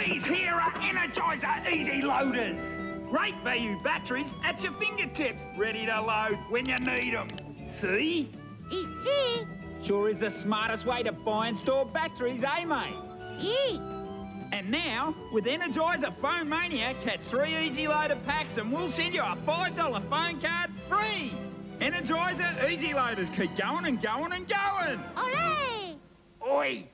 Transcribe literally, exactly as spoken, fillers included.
These here are Energizer Easy Loaders. Great value batteries at your fingertips, ready to load when you need them. See? See, see. Sure is the smartest way to buy and store batteries, eh, mate? See. And now, with Energizer Phone Mania, catch three Easy Loader packs and we'll send you a five dollar phone card free. Energizer Easy Loaders keep going and going and going. Olé! Oi!